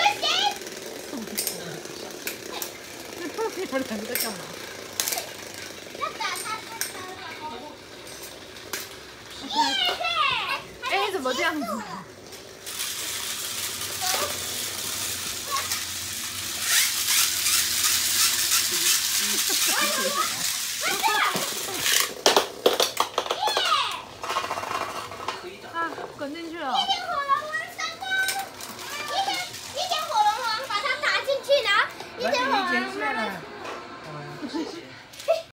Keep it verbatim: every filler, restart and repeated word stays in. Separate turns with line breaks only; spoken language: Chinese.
你们两个在干嘛？哎，你怎么这样子？啊，滚进去了。